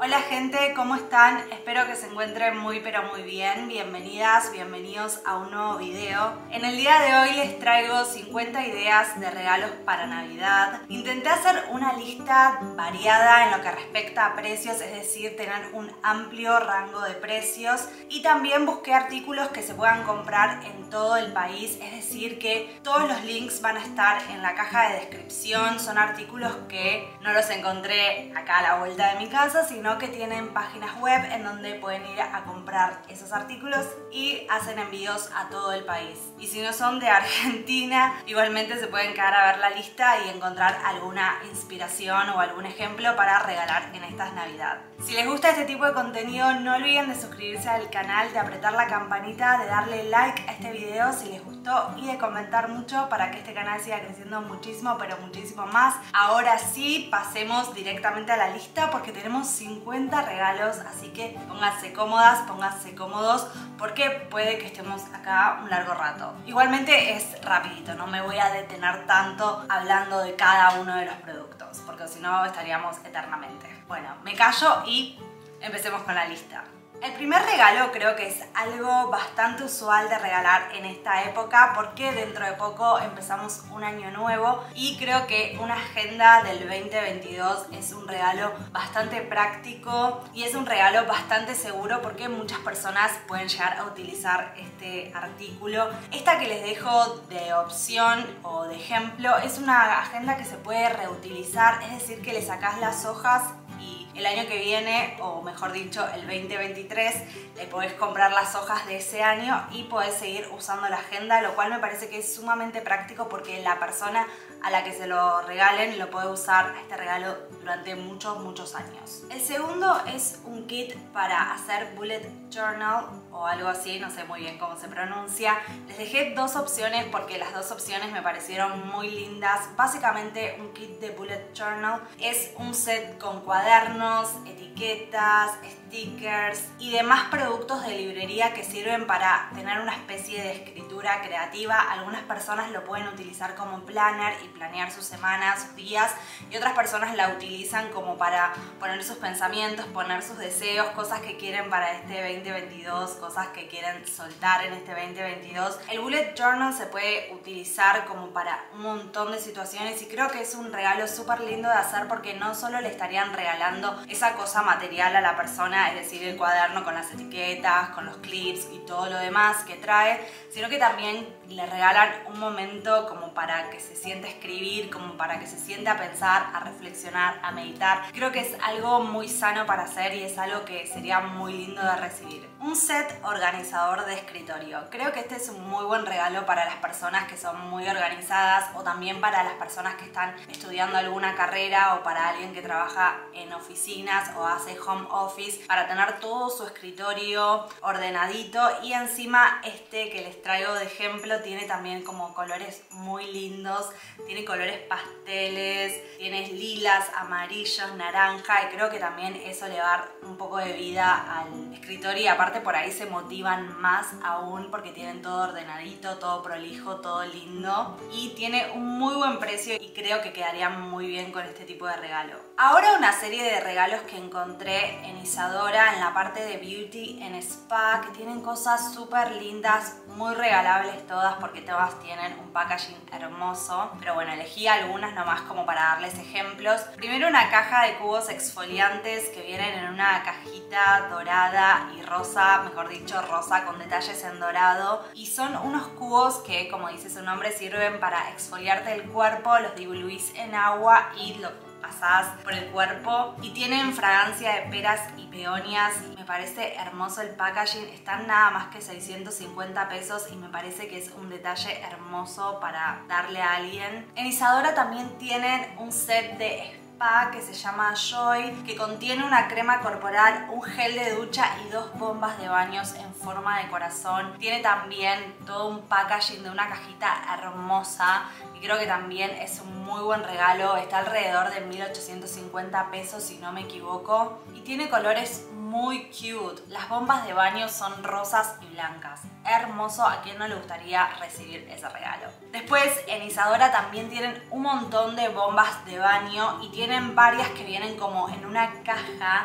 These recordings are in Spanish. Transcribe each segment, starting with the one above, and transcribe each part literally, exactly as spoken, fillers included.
Hola gente, ¿cómo están? Espero que se encuentren muy pero muy bien. Bienvenidas, bienvenidos a un nuevo video. En el día de hoy les traigo cincuenta ideas de regalos para Navidad. Intenté hacer una lista variada en lo que respecta a precios, es decir, tener un amplio rango de precios. Y también busqué artículos que se puedan comprar en todo el país, es decir, que todos los links van a estar en la caja de descripción. Son artículos que no los encontré acá a la vuelta de mi casa, sino que tienen páginas web en donde pueden ir a comprar esos artículos y hacen envíos a todo el país. Y si no son de Argentina, igualmente se pueden quedar a ver la lista y encontrar alguna inspiración o algún ejemplo para regalar en estas Navidad. Si les gusta este tipo de contenido, no olviden de suscribirse al canal, de apretar la campanita, de darle like a este video si les gustó y de comentar mucho para que este canal siga creciendo muchísimo, pero muchísimo más. Ahora sí, pasemos directamente a la lista porque tenemos cincuenta regalos, así que pónganse cómodas, pónganse cómodos porque puede que estemos acá un largo rato. Igualmente es rapidito, no me voy a detener tanto hablando de cada uno de los productos porque si no estaríamos eternamente. Bueno, me callo y empecemos con la lista. El primer regalo creo que es algo bastante usual de regalar en esta época porque dentro de poco empezamos un año nuevo y creo que una agenda del veinte veintidós es un regalo bastante práctico y es un regalo bastante seguro porque muchas personas pueden llegar a utilizar este artículo. Esta que les dejo de opción o de ejemplo es una agenda que se puede reutilizar, es decir que le sacás las hojas y el año que viene, o mejor dicho el veinte veintitrés, le podés comprar las hojas de ese año y podés seguir usando la agenda, lo cual me parece que es sumamente práctico porque la persona a la que se lo regalen lo puede usar este regalo durante muchos, muchos años. El segundo es un kit para hacer bullet journal o algo así, no sé muy bien cómo se pronuncia. Les dejé dos opciones porque las dos opciones me parecieron muy lindas. Básicamente un kit de bullet journal es un set con cuadernos, etiquetas, stickers y demás productos de librería que sirven para tener una especie de escritura creativa. Algunas personas lo pueden utilizar como planner y planear sus semanas, sus días, y otras personas la utilizan como para poner sus pensamientos, poner sus deseos, cosas que quieren para este veinte veintidós, cosas que quieren soltar en este veinte veintidós. El bullet journal se puede utilizar como para un montón de situaciones y creo que es un regalo súper lindo de hacer porque no solo le estarían regalando esa cosa material a la persona, es decir, el cuaderno con las etiquetas, con los clips y todo lo demás que trae, sino que también le regalan un momento como para que se sienta a escribir, como para que se siente a pensar, a reflexionar, a meditar. Creo que es algo muy sano para hacer y es algo que sería muy lindo de recibir. Un set organizador de escritorio. Creo que este es un muy buen regalo para las personas que son muy organizadas o también para las personas que están estudiando alguna carrera o para alguien que trabaja en oficinas o hace home office, para tener todo su escritorio ordenadito. Y encima este que les traigo de ejemplo tiene también como colores muy lindos, tiene colores pasteles, tiene lilas, amarillos, naranja y creo que también eso le va a dar un poco de vida al escritorio y aparte por ahí se motivan más aún porque tienen todo ordenadito, todo prolijo, todo lindo y tiene un muy buen precio y creo que quedarían muy bien con este tipo de regalo. Ahora una serie de regalos que encontré en Isadora en la parte de Beauty and Spa que tienen cosas súper lindas, muy regalables todas porque todas tienen un packaging hermoso, pero bueno, elegí algunas nomás como para darles ejemplos. Primero una caja de cubos exfoliantes que vienen en una cajita dorada y rosa, mejor dicho rosa con detalles en dorado, y son unos cubos que, como dice su nombre, sirven para exfoliarte el cuerpo, los diluís en agua y lo pasás por el cuerpo y tienen fragancia de peras y peonias. Me parece hermoso el packaging, están nada más que seiscientos cincuenta pesos y me parece que es un detalle hermoso para darle a alguien. En Isadora también tienen un set de spa que se llama Joy, que contiene una crema corporal, un gel de ducha y dos bombas de baños en forma de corazón. Tiene también todo un packaging de una cajita hermosa y creo que también es un muy buen regalo. Está alrededor de mil ochocientos cincuenta pesos si no me equivoco y tiene colores muy cute. Las bombas de baño son rosas y blancas. Hermoso, a quien no le gustaría recibir ese regalo. Después en Isadora también tienen un montón de bombas de baño y tienen varias que vienen como en una caja que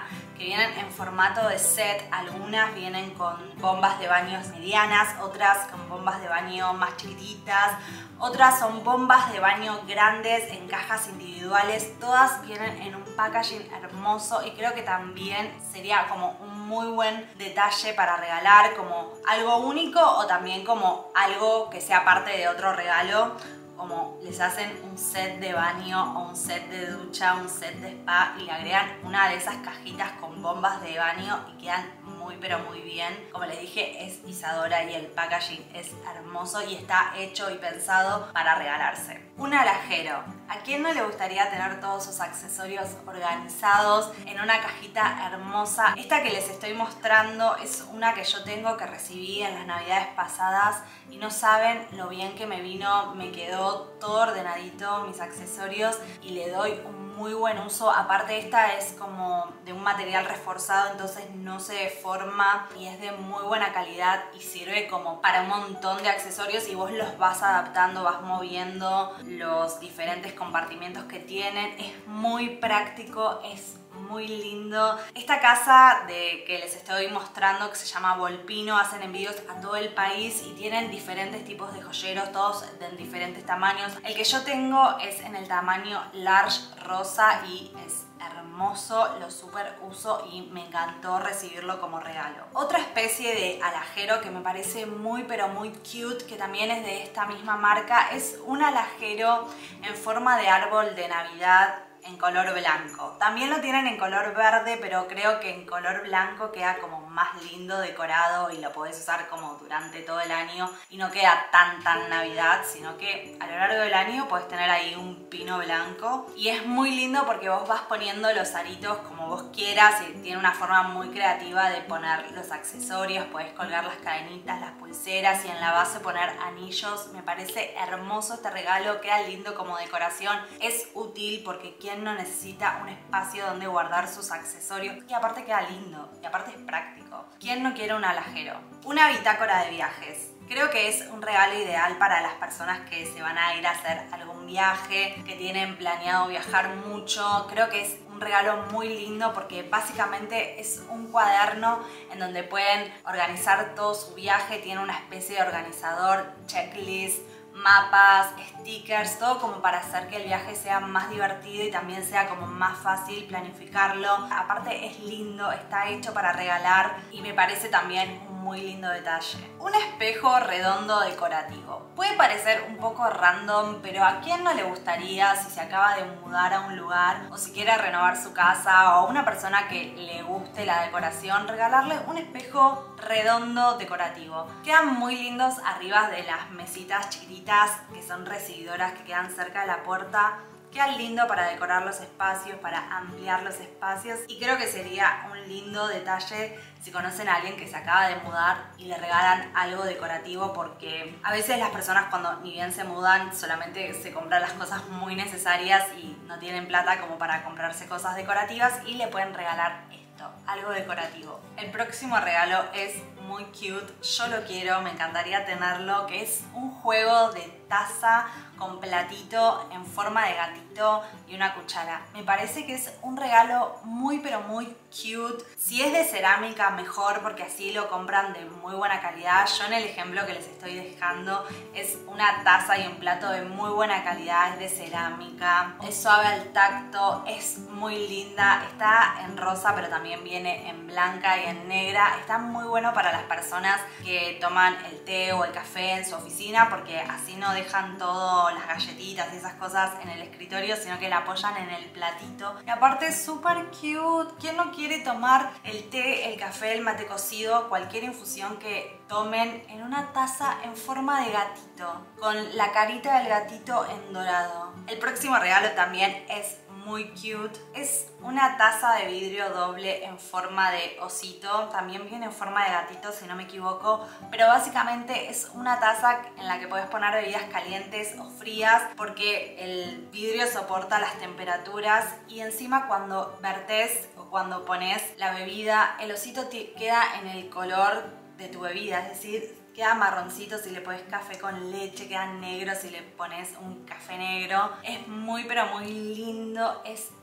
que vienen en formato de set. Algunas vienen con bombas de baño medianas, otras con bombas de baño más chiquititas, otras son bombas de baño grandes en cajas individuales. Todas vienen en un packaging hermoso y creo que también sería como un muy buen detalle para regalar, como algo único o también como algo que sea parte de otro regalo, como les hacen un set de baño o un set de ducha, un set de spa y le agregan una de esas cajitas con bombas de baño y quedan muy pero muy bien. Como les dije, es Isadora y el packaging es hermoso y está hecho y pensado para regalarse. Un alajero. ¿A quién no le gustaría tener todos sus accesorios organizados en una cajita hermosa? Esta que les estoy mostrando es una que yo tengo, que recibí en las navidades pasadas y no saben lo bien que me vino. Me quedó todo ordenadito, mis accesorios, y le doy un muy buen uso. Aparte, esta es como de un material reforzado, entonces no se deforma y es de muy buena calidad y sirve como para un montón de accesorios y vos los vas adaptando, vas moviendo los diferentes compartimentos que tienen. Es muy práctico, es muy lindo. Esta casa de que les estoy mostrando, que se llama Volpino, hacen envíos a todo el país y tienen diferentes tipos de joyeros, todos en diferentes tamaños. El que yo tengo es en el tamaño large rosa y es hermoso, lo super uso y me encantó recibirlo como regalo. Otra especie de alajero que me parece muy pero muy cute, que también es de esta misma marca, es un alajero en forma de árbol de Navidad en color blanco. También lo tienen en color verde, pero creo que en color blanco queda como más lindo decorado y lo podés usar como durante todo el año y no queda tan tan Navidad, sino que a lo largo del año podés tener ahí un pino blanco y es muy lindo porque vos vas poniendo los aritos como vos quieras y tiene una forma muy creativa de poner los accesorios. Podés colgar las cadenitas, las pulseras y en la base poner anillos. Me parece hermoso este regalo, queda lindo como decoración, es útil porque quién no necesita un espacio donde guardar sus accesorios y aparte queda lindo y aparte es práctico. ¿Quién no quiere un alajero? Una bitácora de viajes. Creo que es un regalo ideal para las personas que se van a ir a hacer algún viaje, que tienen planeado viajar mucho. Creo que es un regalo muy lindo porque básicamente es un cuaderno en donde pueden organizar todo su viaje. Tiene una especie de organizador, checklist, mapas, stickers, todo como para hacer que el viaje sea más divertido y también sea como más fácil planificarlo. Aparte es lindo, está hecho para regalar y me parece también un muy lindo detalle. Un espejo redondo decorativo. Puede parecer un poco random, pero ¿a quién no le gustaría, si se acaba de mudar a un lugar o si quiere renovar su casa o una persona que le guste la decoración, regalarle un espejo redondo decorativo? Quedan muy lindos arriba de las mesitas chiquititas que son recibidoras que quedan cerca de la puerta. Queda lindo para decorar los espacios, para ampliar los espacios y creo que sería un lindo detalle si conocen a alguien que se acaba de mudar y le regalan algo decorativo, porque a veces las personas cuando ni bien se mudan solamente se compran las cosas muy necesarias y no tienen plata como para comprarse cosas decorativas y le pueden regalar esto, algo decorativo. El próximo regalo es muy cute, yo lo quiero, me encantaría tenerlo, que es un juego de taza con platito en forma de gatito y una cuchara. Me parece que es un regalo muy pero muy cute. Si es de cerámica mejor, porque así lo compran de muy buena calidad. Yo en el ejemplo que les estoy dejando es una taza y un plato de muy buena calidad, es de cerámica, es suave al tacto, es muy linda, está en rosa pero también viene en blanca y en negra. Está muy bueno para las personas que toman el té o el café en su oficina, porque así no dejan todo, las galletitas y esas cosas en el escritorio, sino que la apoyan en el platito. Y aparte es súper cute. ¿Quién no quiere tomar el té, el café, el mate cocido, cualquier infusión que tomen en una taza en forma de gatito, con la carita del gatito en dorado? El próximo regalo también es muy cute. Es una taza de vidrio doble en forma de osito. También viene en forma de gatito, si no me equivoco. Pero básicamente es una taza en la que puedes poner bebidas calientes o frías, porque el vidrio soporta las temperaturas. Y encima cuando vertés o cuando pones la bebida, el osito queda en el color de tu bebida. Es decir, queda marroncito si le pones café con leche, queda negro si le pones un café negro. Es muy pero muy lindo, es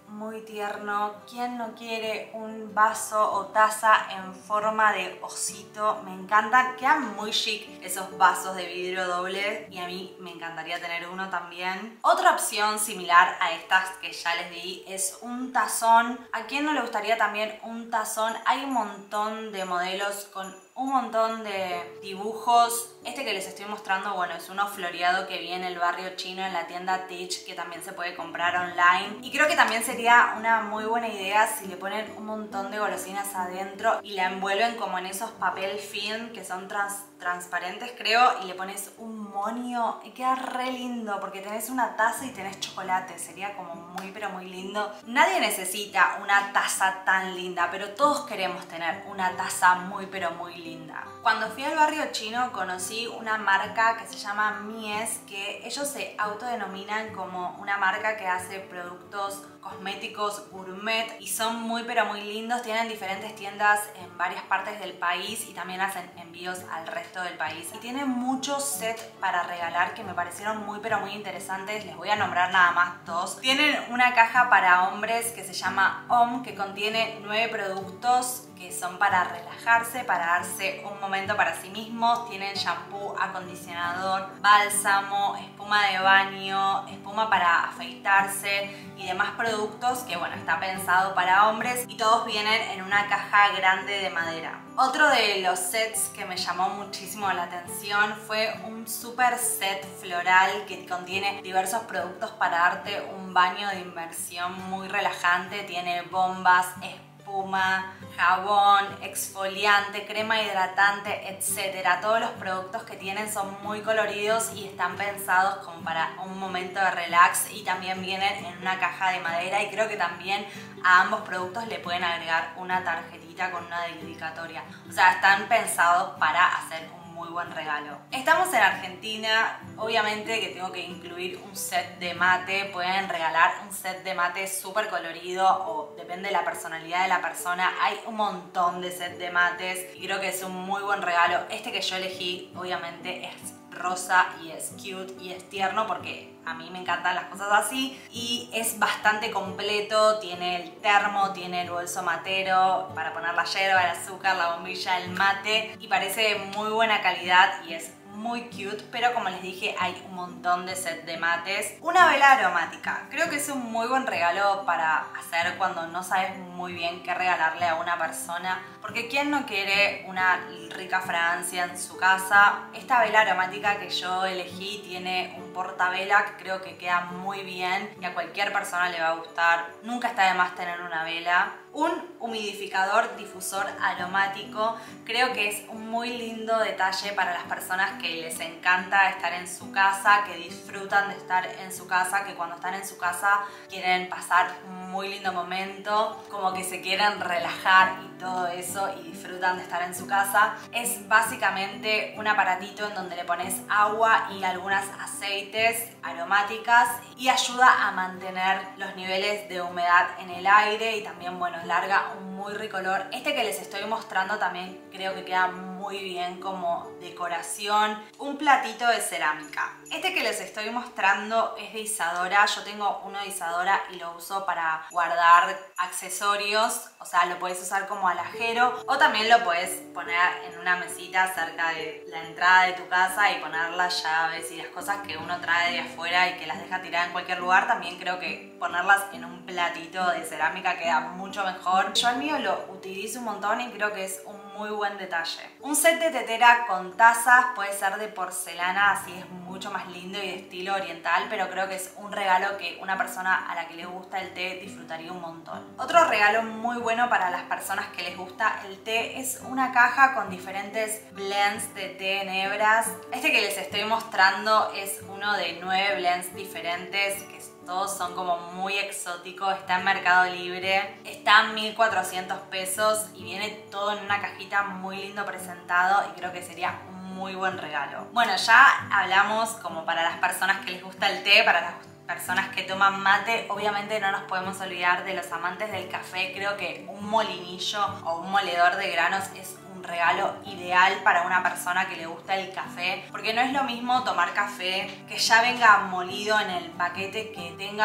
muy tierno. ¿Quién no quiere un vaso o taza en forma de osito? Me encantan, quedan muy chic esos vasos de vidrio doble y a mí me encantaría tener uno también. Otra opción similar a estas que ya les di es un tazón. ¿A quién no le gustaría también un tazón? Hay un montón de modelos con un montón de dibujos. Este que les estoy mostrando, bueno, es uno floreado que vi en el barrio chino en la tienda Teach, que también se puede comprar online. Y creo que también sería una muy buena idea si le ponen un montón de golosinas adentro y la envuelven como en esos papel film que son trans transparentes, creo, y le pones un monio y queda re lindo porque tenés una taza y tenés chocolate. Sería como muy pero muy lindo. Nadie necesita una taza tan linda, pero todos queremos tener una taza muy pero muy linda. Cuando fui al barrio chino conocí una marca que se llama Mies, que ellos se autodenominan como una marca que hace productos cosméticos gourmet y son muy pero muy lindos. Tienen diferentes tiendas en varias partes del país y también hacen envíos al resto del país. Y tienen muchos sets para regalar que me parecieron muy pero muy interesantes. Les voy a nombrar nada más dos. Tienen una caja para hombres que se llama Om, que contiene nueve productos que son para relajarse, para darse un momento para sí mismos. Tienen shampoo, acondicionador, bálsamo, espuma de baño, espuma para afeitarse y demás productos que, bueno, está pensado para hombres y todos vienen en una caja grande de madera. Otro de los sets que me llamó muchísimo la atención fue un super set floral que contiene diversos productos para darte un baño de inmersión muy relajante. Tiene bombas, espuma, jabón, exfoliante, crema hidratante, etcétera. Todos los productos que tienen son muy coloridos y están pensados como para un momento de relax y también vienen en una caja de madera y creo que también a ambos productos le pueden agregar una tarjetita con una dedicatoria. O sea, están pensados para hacer un muy buen regalo. Estamos en Argentina, obviamente que tengo que incluir un set de mate. Pueden regalar un set de mate súper colorido o depende de la personalidad de la persona. Hay un montón de set de mates y creo que es un muy buen regalo. Este que yo elegí obviamente es rosa y es cute y es tierno porque a mí me encantan las cosas así y es bastante completo. Tiene el termo, tiene el bolso matero para poner la yerba, el azúcar, la bombilla, el mate y parece de muy buena calidad y es muy cute, pero como les dije hay un montón de set de mates. Una vela aromática, creo que es un muy buen regalo para hacer cuando no sabes muy bien qué regalarle a una persona, porque quién no quiere una rica fragancia en su casa. Esta vela aromática que yo elegí tiene un portavela que creo que queda muy bien y a cualquier persona le va a gustar. Nunca está de más tener una vela. Un humidificador difusor aromático, creo que es un muy lindo detalle para las personas que les encanta estar en su casa, que disfrutan de estar en su casa, que cuando están en su casa quieren pasar un muy lindo momento, como que se quieren relajar y todo eso y disfrutan de estar en su casa. Es básicamente un aparatito en donde le pones agua y algunas aceites aromáticas y ayuda a mantener los niveles de humedad en el aire y también, bueno, larga un muy rico olor. Este que les estoy mostrando también creo que queda muy bien como decoración. Un platito de cerámica. Este que les estoy mostrando es de Isadora. Yo tengo uno de Isadora y lo uso para guardar accesorios. O sea, lo puedes usar como alajero o también lo puedes poner en una mesita cerca de la entrada de tu casa y poner las llaves y las cosas que uno trae de afuera y que las deja tiradas en cualquier lugar. También creo que ponerlas en un platito de cerámica queda mucho mejor. Yo al mío lo utilizo un montón y creo que es un muy buen detalle. Un set de tetera con tazas, puede ser de porcelana, así es mucho más lindo y de estilo oriental, pero creo que es un regalo que una persona a la que le gusta el té disfrutaría un montón. Otro regalo muy bueno para las personas que les gusta el té es una caja con diferentes blends de té en hebras. Este que les estoy mostrando es uno de nueve blends diferentes que todos son como muy exóticos. Está en Mercado Libre, está en mil cuatrocientos pesos y viene todo en una cajita muy lindo presentado y creo que sería un muy buen regalo. Bueno, ya hablamos como para las personas que les gusta el té, para las personas que toman mate. Obviamente no nos podemos olvidar de los amantes del café. Creo que un molinillo o un moledor de granos es un regalo ideal para una persona que le gusta el café, porque no es lo mismo tomar café que ya venga molido en el paquete que tengas un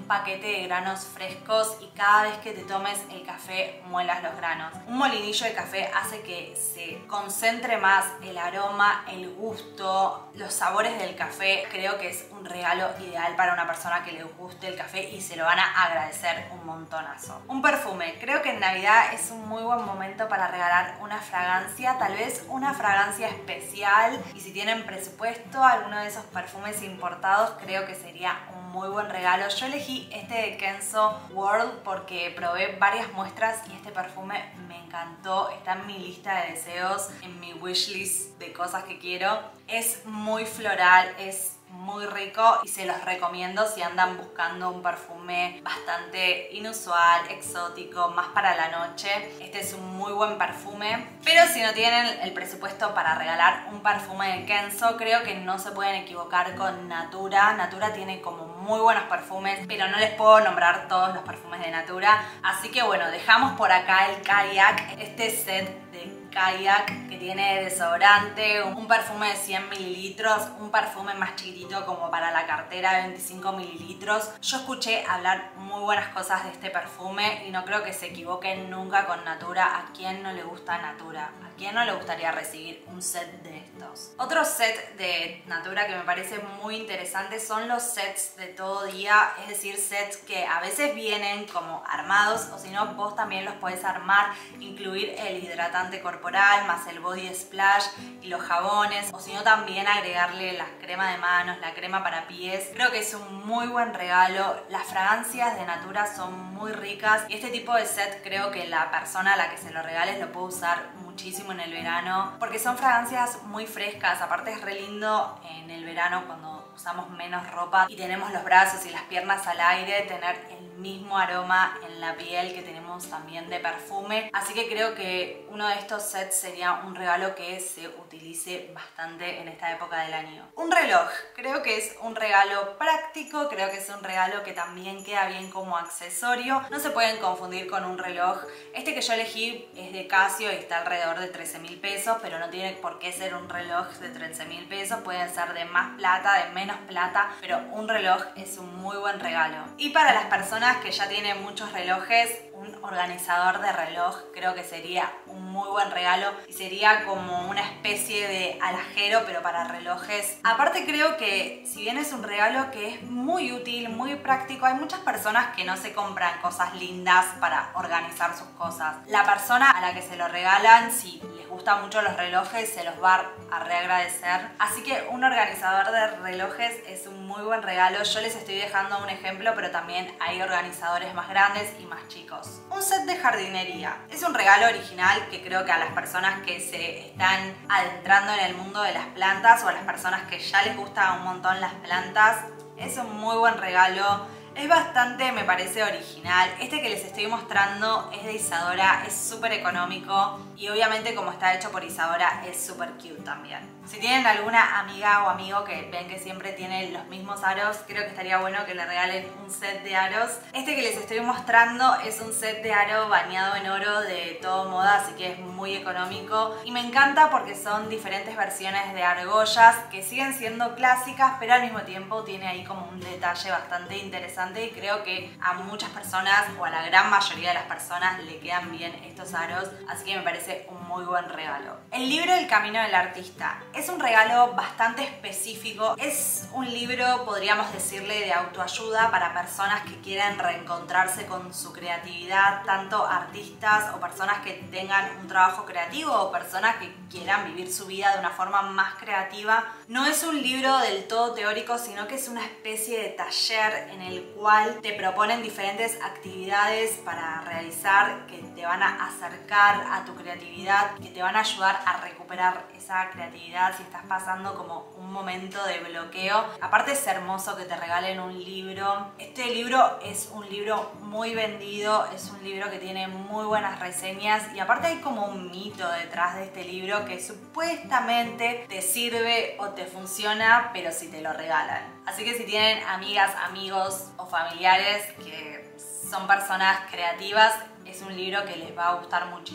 un paquete de granos frescos y cada vez que te tomes el café muelas los granos. Un molinillo de café hace que se concentre más el aroma, el gusto, los sabores del café. Creo que es un regalo ideal para una persona que le guste el café y se lo van a agradecer un montonazo. Un perfume. Creo que en Navidad es un muy buen momento para regalar una fragancia, tal vez una fragancia especial, y si tienen presupuesto, alguno de esos perfumes importados, creo que sería un muy buen regalo. Yo elegí este de Kenzo World porque probé varias muestras y este perfume me encantó. Está en mi lista de deseos, en mi wishlist de cosas que quiero. Es muy floral, es muy rico y se los recomiendo si andan buscando un perfume bastante inusual, exótico, más para la noche. Este es un muy buen perfume, pero si no tienen el presupuesto para regalar un perfume de Kenzo, creo que no se pueden equivocar con Natura. Natura tiene como muy buenos perfumes, pero no les puedo nombrar todos los perfumes de Natura, así que bueno, dejamos por acá el Kayak, este set de Kayak que tiene desodorante, un perfume de cien mililitros, un perfume más chiquitito como para la cartera de veinticinco mililitros. Yo escuché hablar muy buenas cosas de este perfume y no creo que se equivoquen nunca con Natura. ¿A quién no le gusta Natura? ¿A quién no le gustaría recibir un set de estos? Otro set de Natura que me parece muy interesante son los sets de todo día, es decir, sets que a veces vienen como armados o si no vos también los podés armar, incluir el hidratante corporal más el body splash y los jabones, o si no también agregarle la crema de manos, la crema para pies. Creo que es un muy buen regalo. Las fragancias de Natura son muy ricas y este tipo de set creo que la persona a la que se lo regales lo puede usar muchísimo en el verano porque son fragancias muy frescas. Aparte es re lindo en el verano cuando usamos menos ropa y tenemos los brazos y las piernas al aire, tener el mismo aroma en la piel que tenemos también de perfume. Así que creo que uno de estos sets sería un regalo que se utilice bastante en esta época del año. Un reloj. Creo que es un regalo práctico, creo que es un regalo que también queda bien como accesorio. No se pueden confundir con un reloj. Este que yo elegí es de Casio y está alrededor de trece mil pesos, pero no tiene por qué ser un reloj de trece mil pesos. Pueden ser de más plata, de menos plata, pero un reloj es un muy buen regalo. Y para las personas que ya tienen muchos relojes, un organizador de reloj creo que sería un muy buen regalo y sería como una especie de alajero pero para relojes. Aparte creo que si bien es un regalo que es muy útil, muy práctico, hay muchas personas que no se compran cosas lindas para organizar sus cosas. La persona a la que se lo regalan, si les gustan mucho los relojes, se los va a reagradecer. Así que un organizador de relojes es un muy buen regalo. Yo les estoy dejando un ejemplo, pero también hay organizadores más grandes y más chicos. Un set de jardinería. Es un regalo original que creo que a las personas que se están adentrando en el mundo de las plantas o a las personas que ya les gustan un montón las plantas, es un muy buen regalo. Es bastante, me parece, original. Este que les estoy mostrando es de Isadora, es súper económico y obviamente como está hecho por Isadora es súper cute también. Si tienen alguna amiga o amigo que ven que siempre tiene los mismos aros, creo que estaría bueno que le regalen un set de aros. Este que les estoy mostrando es un set de aro bañado en oro de Todo Moda, así que es muy económico y me encanta porque son diferentes versiones de argollas que siguen siendo clásicas, pero al mismo tiempo tiene ahí como un detalle bastante interesante y creo que a muchas personas o a la gran mayoría de las personas le quedan bien estos aros, así que me parece un muy buen regalo. El libro El Camino del Artista es un regalo bastante específico, es un libro, podríamos decirle, de autoayuda para personas que quieran reencontrarse con su creatividad, tanto artistas o personas que tengan un trabajo creativo o personas que quieran vivir su vida de una forma más creativa. No es un libro del todo teórico, sino que es una especie de taller en el cual te proponen diferentes actividades para realizar que te van a acercar a tu creatividad, que te van a ayudar a recuperar esa creatividad si estás pasando como un momento de bloqueo. Aparte es hermoso que te regalen un libro. Este libro es un libro muy vendido, es un libro que tiene muy buenas reseñas y aparte hay como un mito detrás de este libro que supuestamente te sirve o te funciona, pero si te lo regalan. Así que si tienen amigas, amigos o familiares que son personas creativas, es un libro que les va a gustar muchísimo.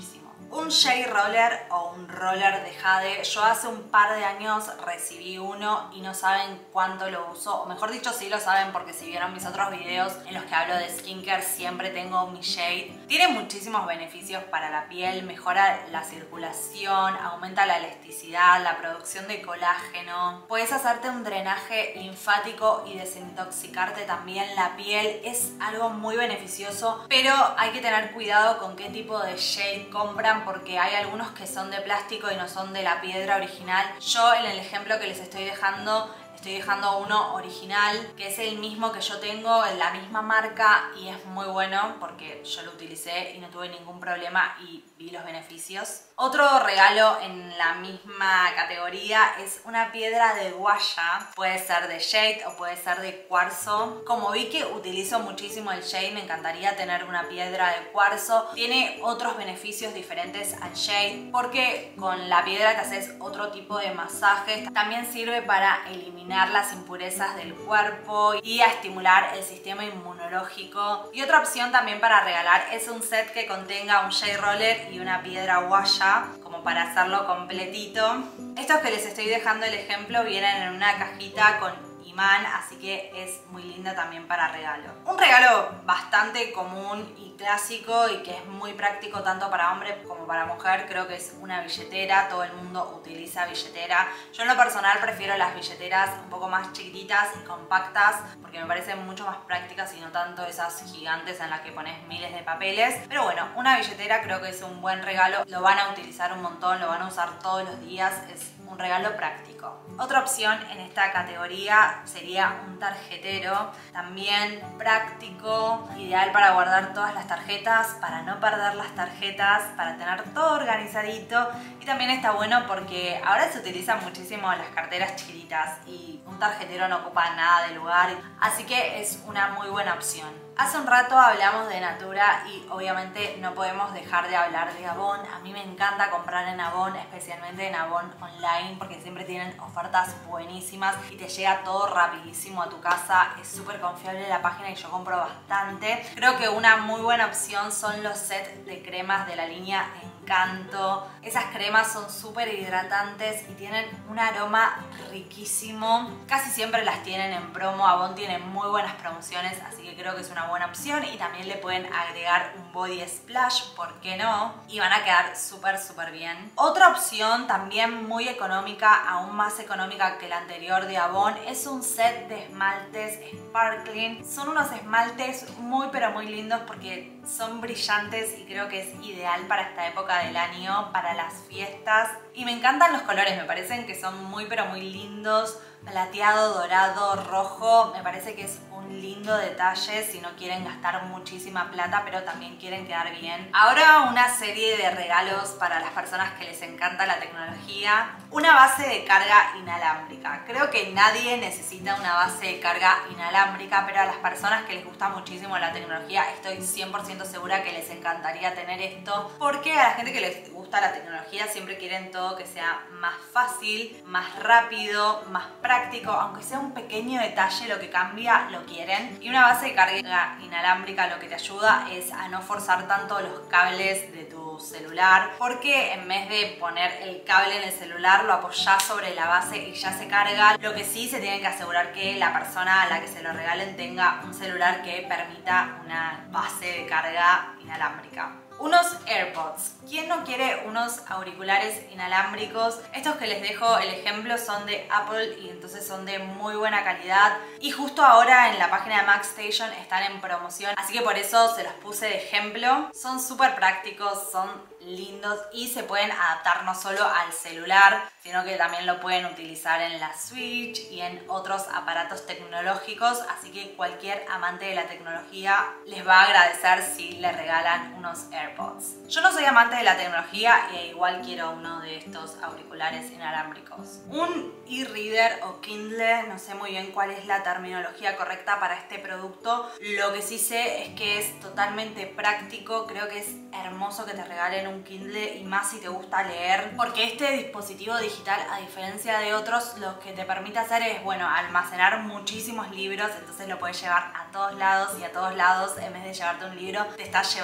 Un Shade Roller o un roller de jade, yo hace un par de años recibí uno y no saben cuánto lo uso, o mejor dicho sí lo saben porque si vieron mis otros videos en los que hablo de skincare siempre tengo mi Shade. Tiene muchísimos beneficios para la piel, mejora la circulación, aumenta la elasticidad, la producción de colágeno. Puedes hacerte un drenaje linfático y desintoxicarte también la piel, es algo muy beneficioso, pero hay que tener cuidado con qué tipo de Shade compran porque hay algunos que son de plástico y no son de la piedra original. Yo en el ejemplo que les estoy dejando estoy dejando uno original, que es el mismo que yo tengo, en la misma marca, y es muy bueno porque yo lo utilicé y no tuve ningún problema y vi los beneficios. Otro regalo en la misma categoría es una piedra de guaya. Puede ser de jade o puede ser de cuarzo. Como vi que utilizo muchísimo el jade, me encantaría tener una piedra de cuarzo. Tiene otros beneficios diferentes al jade porque con la piedra te haces otro tipo de masajes. También sirve para eliminar las impurezas del cuerpo y a estimular el sistema inmunológico. Y otra opción también para regalar es un set que contenga un jade roller y una piedra guaya, como para hacerlo completito. Estos que les estoy dejando el ejemplo vienen en una cajita con imán, así que es muy linda también para regalo. Un regalo bastante común y clásico y que es muy práctico tanto para hombre como para mujer, creo que es una billetera. Todo el mundo utiliza billetera. Yo en lo personal prefiero las billeteras un poco más chiquititas y compactas porque me parecen mucho más prácticas y no tanto esas gigantes en las que pones miles de papeles. Pero bueno, una billetera creo que es un buen regalo. Lo van a utilizar un montón, lo van a usar todos los días. Es un regalo práctico. Otra opción en esta categoría sería un tarjetero, también práctico, ideal para guardar todas las tarjetas, para no perder las tarjetas, para tener todo organizadito. Y también está bueno porque ahora se utilizan muchísimo las carteras chiquititas y un tarjetero no ocupa nada de lugar, así que es una muy buena opción. Hace un rato hablamos de Natura y obviamente no podemos dejar de hablar de Avon. A mí me encanta comprar en Avon, especialmente en Avon online, porque siempre tienen ofertas buenísimas y te llega todo rapidísimo a tu casa. Es súper confiable la página y yo compro bastante. Creo que una muy buena opción son los sets de cremas de la línea Encanto. Esas cremas son súper hidratantes y tienen un aroma riquísimo. Casi siempre las tienen en promo. Avon tiene muy buenas promociones, así que creo que es una buena opción. Y también le pueden agregar un body splash, ¿por qué no? Y van a quedar súper súper bien. Otra opción también muy económica, aún más económica que la anterior de Avon, es un set de esmaltes sparkling. Son unos esmaltes muy pero muy lindos porque son brillantes y creo que es ideal para esta época del año, para las fiestas. Y me encantan los colores, me parecen que son muy pero muy lindos. Plateado, dorado, rojo, me parece que es un lindo detalle si no quieren gastar muchísima plata pero también quieren quedar bien. Ahora una serie de regalos para las personas que les encanta la tecnología. Una base de carga inalámbrica. Creo que nadie necesita una base de carga inalámbrica, pero a las personas que les gusta muchísimo la tecnología estoy cien por ciento segura que les encantaría tener esto, porque a la gente que les gusta la tecnología siempre quieren todo que sea más fácil, más rápido, más práctico, aunque sea un pequeño detalle lo que cambia, lo quieren. Y una base de carga inalámbrica lo que te ayuda es a no forzar tanto los cables de tu celular, porque en vez de poner el cable en el celular lo apoyás sobre la base y ya se carga. Lo que sí se tiene que asegurar que la persona a la que se lo regalen tenga un celular que permita una base de carga inalámbrica. Unos AirPods. ¿Quién no quiere unos auriculares inalámbricos? Estos que les dejo el ejemplo son de Apple y entonces son de muy buena calidad. Y justo ahora en la página de MagStation están en promoción, así que por eso se los puse de ejemplo. Son súper prácticos, son lindos y se pueden adaptar no solo al celular, sino que también lo pueden utilizar en la Switch y en otros aparatos tecnológicos. Así que cualquier amante de la tecnología les va a agradecer si le regalan unos AirPods. Yo no soy amante de la tecnología e igual quiero uno de estos auriculares inalámbricos. Un e-reader o Kindle, no sé muy bien cuál es la terminología correcta para este producto. Lo que sí sé es que es totalmente práctico. Creo que es hermoso que te regalen un Kindle y más si te gusta leer, porque este dispositivo digital, a diferencia de otros, lo que te permite hacer es, bueno, almacenar muchísimos libros. Entonces lo puedes llevar a todos lados y a todos lados en vez de llevarte un libro te estás llevando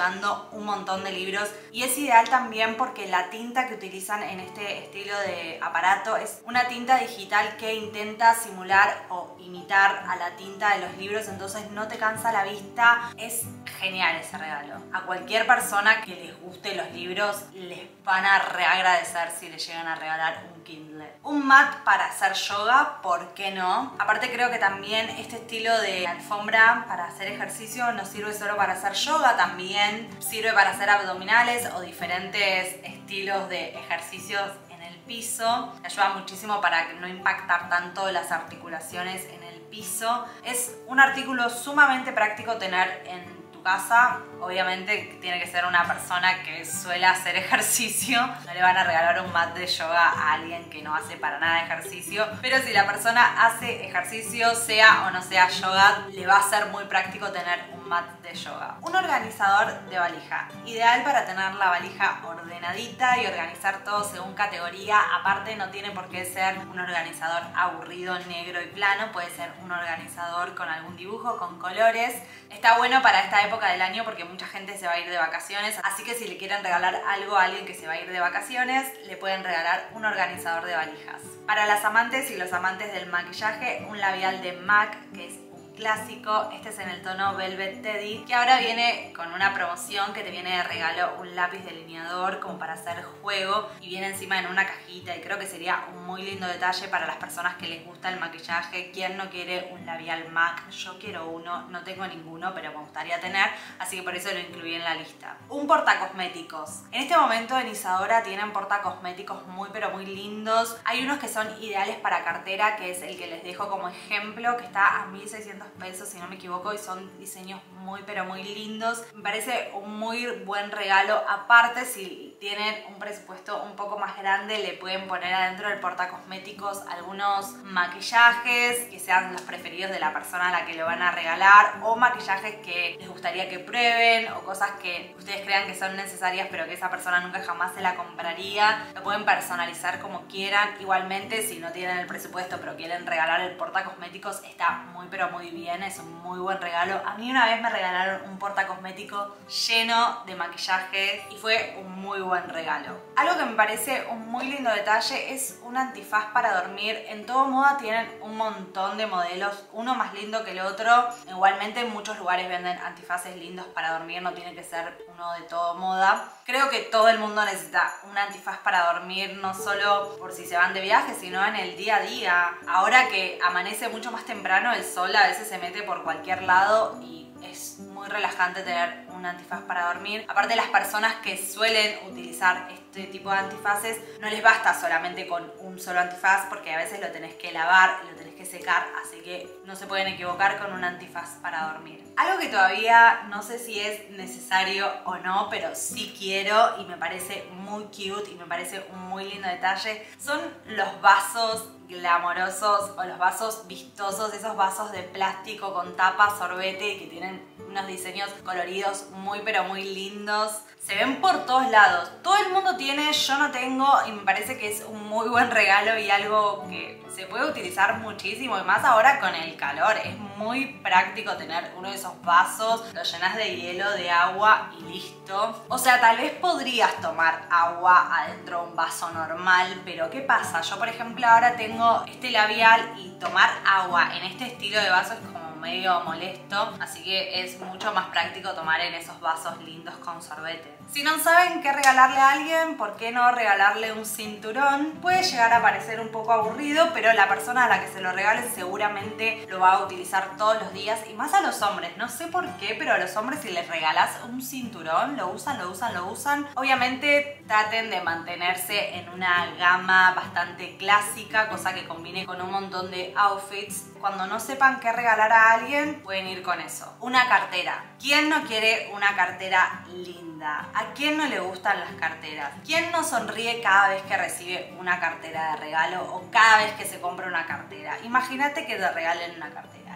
llegando un montón de libros y es ideal también porque la tinta que utilizan en este estilo de aparato es una tinta digital que intenta simular o imitar a la tinta de los libros, entonces no te cansa la vista. Es genial ese regalo. A cualquier persona que les guste los libros les van a reagradecer si les llegan a regalar un Kindle. Un mat para hacer yoga, ¿por qué no? Aparte creo que también este estilo de alfombra para hacer ejercicio no sirve solo para hacer yoga, también sirve para hacer abdominales o diferentes estilos de ejercicios en el piso. Ayuda muchísimo para no impactar tanto las articulaciones en el piso. Es un artículo sumamente práctico tener en casa. Obviamente tiene que ser una persona que suele hacer ejercicio. No le van a regalar un mat de yoga a alguien que no hace para nada ejercicio, pero si la persona hace ejercicio, sea o no sea yoga, le va a ser muy práctico tener un mat de yoga. Un organizador de valija, ideal para tener la valija ordenadita y organizar todo según categoría. Aparte no tiene por qué ser un organizador aburrido, negro y plano, puede ser un organizador con algún dibujo, con colores. Está bueno para esta época del año porque mucha gente se va a ir de vacaciones, así que si le quieren regalar algo a alguien que se va a ir de vacaciones, le pueden regalar un organizador de valijas. Para las amantes y los amantes del maquillaje, un labial de MAC, que es clásico. Este es en el tono Velvet Teddy, que ahora viene con una promoción que te viene de regalo un lápiz delineador como para hacer juego y viene encima en una cajita, y creo que sería un muy lindo detalle para las personas que les gusta el maquillaje. ¿Quién no quiere un labial MAC? Yo quiero uno, no tengo ninguno, pero me gustaría tener, así que por eso lo incluí en la lista. Un portacosméticos. En este momento en Isadora tienen portacosméticos muy pero muy lindos. Hay unos que son ideales para cartera, que es el que les dejo como ejemplo, que está a mil seiscientos pesos si no me equivoco, y son diseños muy pero muy lindos. Me parece un muy buen regalo. Aparte, si tienen un presupuesto un poco más grande, le pueden poner adentro del portacosméticos algunos maquillajes que sean los preferidos de la persona a la que lo van a regalar, o maquillajes que les gustaría que prueben, o cosas que ustedes crean que son necesarias pero que esa persona nunca jamás se la compraría. Lo pueden personalizar como quieran. Igualmente, si no tienen el presupuesto pero quieren regalar el portacosméticos, está muy pero muy bien, es un muy buen regalo. A mí una vez me regalaron un portacosmético lleno de maquillajes y fue un muy buen regalo. Algo que me parece un muy lindo detalle es un antifaz para dormir. En Todo Moda tienen un montón de modelos, uno más lindo que el otro. Igualmente en muchos lugares venden antifaces lindos para dormir, no tiene que ser uno de Todo Moda. Creo que todo el mundo necesita un antifaz para dormir, no solo por si se van de viaje, sino en el día a día. Ahora que amanece mucho más temprano, el sol a veces se mete por cualquier lado y es muy relajante tener un antifaz para dormir. Aparte, las personas que suelen utilizar este tipo de antifaces, no les basta solamente con un solo antifaz, porque a veces lo tenés que lavar y lo tenés que secar, así que no se pueden equivocar con un antifaz para dormir. Algo que todavía no sé si es necesario o no, pero sí quiero y me parece muy cute y me parece un muy lindo detalle, son los vasos glamorosos o los vasos vistosos, esos vasos de plástico con tapa sorbete que tienen unos diseños coloridos muy pero muy lindos. Se ven por todos lados, todo el mundo tiene, yo no tengo, y me parece que es un muy buen regalo y algo que se puede utilizar muchísimo, y más ahora con el calor. Es muy práctico tener uno de esos vasos, lo llenas de hielo, de agua y listo. O sea, tal vez podrías tomar agua adentro de un vaso normal, pero ¿qué pasa? Yo, por ejemplo, ahora tengo este labial y tomar agua en este estilo de vaso es como medio molesto, así que es mucho más práctico tomar en esos vasos lindos con sorbete. Si no saben qué regalarle a alguien, ¿por qué no regalarle un cinturón? Puede llegar a parecer un poco aburrido, pero la persona a la que se lo regalen seguramente lo va a utilizar todos los días, y más a los hombres. No sé por qué, pero a los hombres, si les regalas un cinturón, lo usan, lo usan, lo usan. Obviamente traten de mantenerse en una gama bastante clásica, cosa que combine con un montón de outfits. Cuando no sepan qué regalar a alguien, pueden ir con eso. Una cartera. ¿Quién no quiere una cartera linda? ¿A quién no le gustan las carteras? ¿Quién no sonríe cada vez que recibe una cartera de regalo o cada vez que se compra una cartera? Imagínate que te regalen una cartera.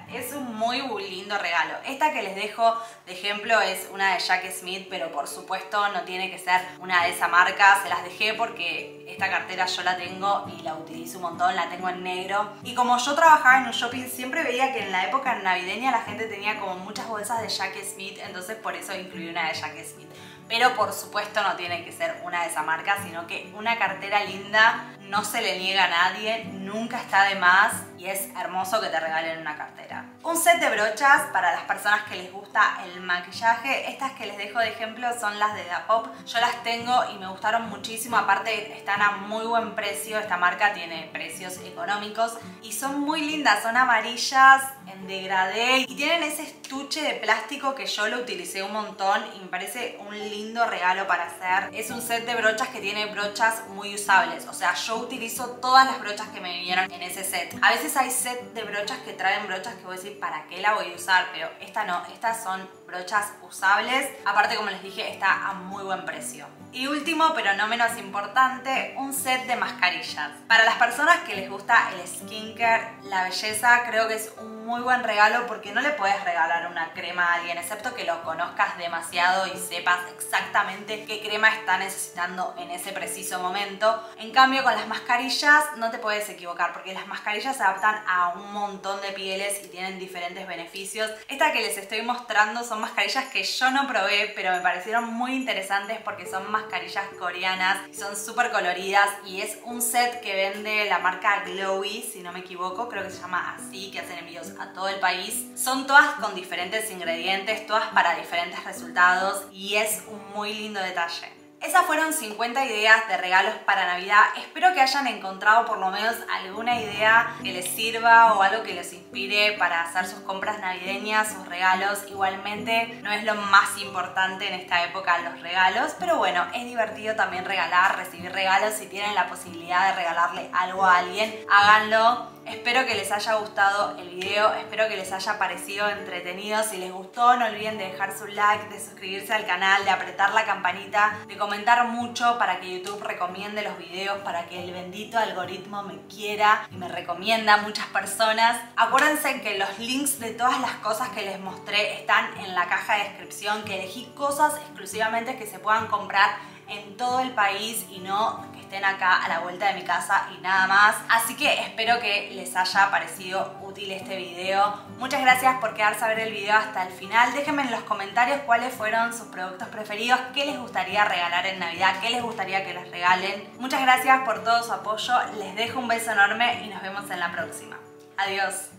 es un muy lindo regalo. Esta que les dejo de ejemplo es una de Jack Smith, pero por supuesto no tiene que ser una de esa marca. Se las dejé porque esta cartera yo la tengo y la utilizo un montón, la tengo en negro. Y como yo trabajaba en un shopping, siempre veía que en la época navideña la gente tenía como muchas bolsas de Jack Smith, entonces por eso incluí una de Jack Smith. Pero por supuesto no tiene que ser una de esa marca, sino que una cartera linda no se le niega a nadie, nunca está de más y es hermoso que te regalen una cartera. Un set de brochas para las personas que les gusta el maquillaje. Estas que les dejo de ejemplo son las de Dapop. Yo las tengo y me gustaron muchísimo, aparte están a muy buen precio. Esta marca tiene precios económicos y son muy lindas, son amarillas en degradé y tienen ese estuche de plástico que yo lo utilicé un montón y me parece un lindo regalo para hacer. Es un set de brochas que tiene brochas muy usables, o sea, yo utilizo todas las brochas que me vinieron en ese set. A veces hay set de brochas que traen brochas que voy a decir, ¿para qué la voy a usar? Pero esta no, estas son brochas usables. Aparte, como les dije, está a muy buen precio. Y último, pero no menos importante, un set de mascarillas. Para las personas que les gusta el skincare, la belleza, creo que es un muy buen regalo porque no le puedes regalar una crema a alguien, excepto que lo conozcas demasiado y sepas exactamente qué crema está necesitando en ese preciso momento. En cambio, con las mascarillas no te puedes equivocar porque las mascarillas se adaptan a un montón de pieles y tienen diferentes beneficios. Esta que les estoy mostrando son mascarillas que yo no probé, pero me parecieron muy interesantes porque son mascarillas coreanas y son súper coloridas y es un set que vende la marca Glowy, si no me equivoco, creo que se llama así, que hacen envíos a todo el país. Son todas con diferentes ingredientes, todas para diferentes resultados y es un muy lindo detalle. Esas fueron cincuenta ideas de regalos para Navidad. Espero que hayan encontrado por lo menos alguna idea que les sirva o algo que les inspire para hacer sus compras navideñas, sus regalos. Igualmente no es lo más importante en esta época los regalos, pero bueno, es divertido también regalar, recibir regalos. Si tienen la posibilidad de regalarle algo a alguien, háganlo. Espero que les haya gustado el video, espero que les haya parecido entretenido. Si les gustó, no olviden de dejar su like, de suscribirse al canal, de apretar la campanita, de comentar mucho para que YouTube recomiende los videos, para que el bendito algoritmo me quiera y me recomienda a muchas personas. Acuérdense que los links de todas las cosas que les mostré están en la caja de descripción, que elegí cosas exclusivamente que se puedan comprar en todo el país y no que estén acá a la vuelta de mi casa y nada más. Así que espero que les haya parecido útil este video. Muchas gracias por quedarse a ver el video hasta el final. Déjenme en los comentarios cuáles fueron sus productos preferidos, qué les gustaría regalar en Navidad, qué les gustaría que les regalen. Muchas gracias por todo su apoyo. Les dejo un beso enorme y nos vemos en la próxima. Adiós.